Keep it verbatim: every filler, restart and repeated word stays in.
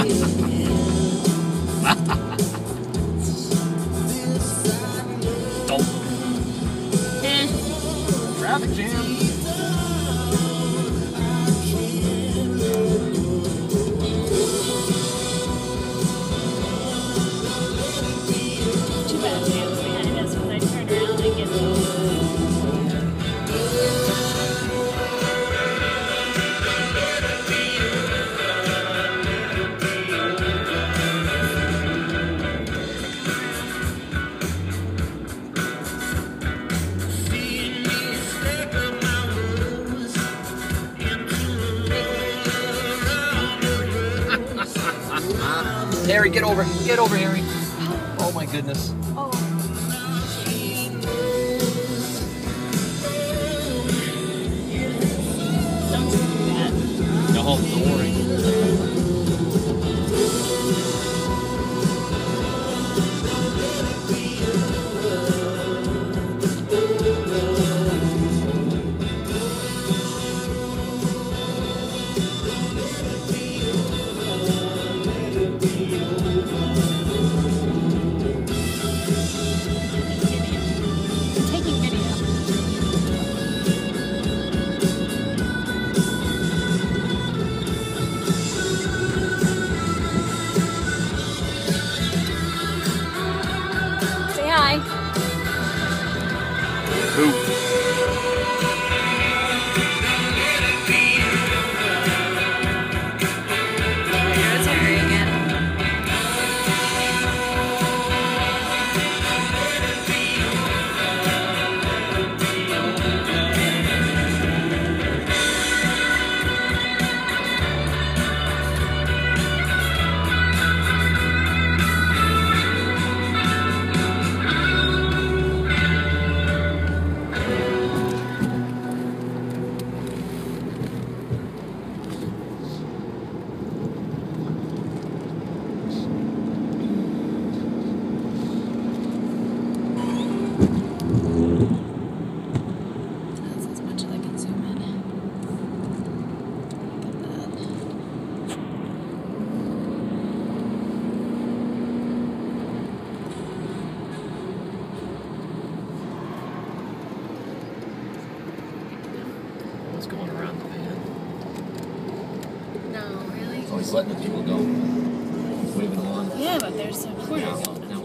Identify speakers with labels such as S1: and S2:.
S1: Don't. Eh. Traffic jam.
S2: Too bad Sam's behind us when I turn around and get
S1: Harry, get over. Get over, Harry. Oh my goodness.
S2: oh. Don't do that.
S1: No, don't worry.
S2: Taking video. Say hi.
S1: Who?
S2: There's Harry again. That's as much as I can zoom in. Look at
S1: What's going around the van?
S2: that. No, really?
S1: Oh, he's letting the people go. Waving them on.
S2: Yeah, but there's a corner
S1: Now,
S2: going.
S1: now